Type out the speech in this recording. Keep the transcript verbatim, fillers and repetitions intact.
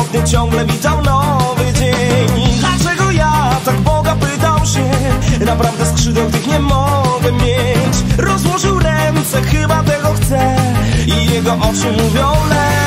gdy ciągle witał nowy dzień. Dlaczego ja, tak Boga pytał się, naprawdę skrzydeł tych nie mogę mieć. Rozłożył ręce, chyba tego chce i jego oczy mówią leć.